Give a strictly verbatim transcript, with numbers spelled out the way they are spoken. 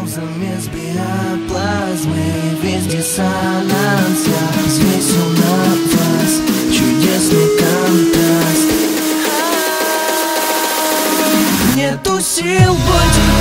Замес биоплазмы, весь диссонанс. Я взвесил на вас чудесный контраст. Нету сил больше